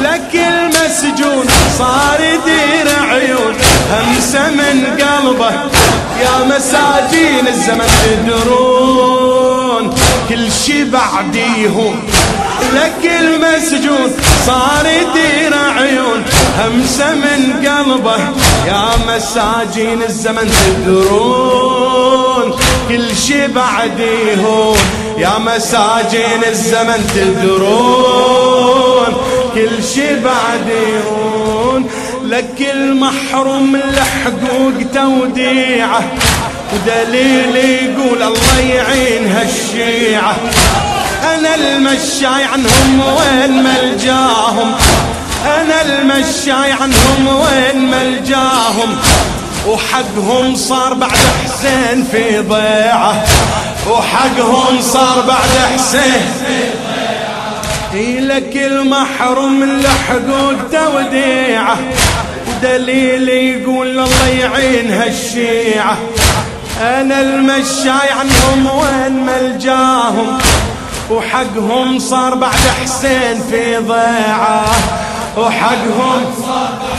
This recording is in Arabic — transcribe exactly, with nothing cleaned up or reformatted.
لك المسجون صار يدير عيون همسة من قلبه يا مساجين الزمن تدرون كل شي بعديهم لك المسجون صار يدير عيون همسة من قلبه يا مساجين الزمن تدرون كل شي بعديهم يا مساجين الزمن تدرون كل شي بعديهم لك المحروم الحقوق توديعه ودليل يقول الله يعين هالشيعة أنا المشاي عنهم وين ملجاهم أنا المشاي عنهم وين ملجاهم وحقهم صار بعد حسين في ضيعة وحقهم صار بعد حسين في ضيعة لك المحروم الحقوق توديعه ودليل يقول الله يعين هالشيعة أنا المشاي عنهم وين ملجاهم وحقهم صار بعد حسين في ضيعة وحقهم صار